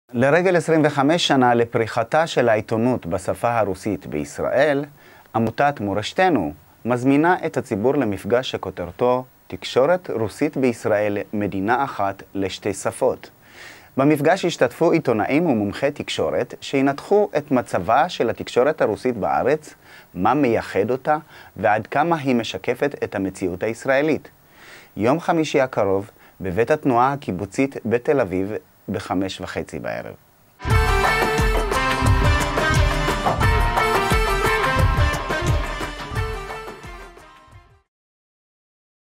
לרגל 25 שנה לפריחתה של העיתונות בשפה הרוסית בישראל, עמותת מורשתנו מזמינה את הציבור למפגש שכותרתו תקשורת רוסית בישראל, מדינה אחת לשתי שפות. במפגש השתתפו עיתונאים ומומחי תקשורת שינתחו את מצבה של התקשורת הרוסית בארץ, מה מייחד אותה ועד כמה היא משקפת את המציאות הישראלית. יום חמישי הקרוב בבית התנועה הקיבוצית בתל אביב ב-5:30 בערב.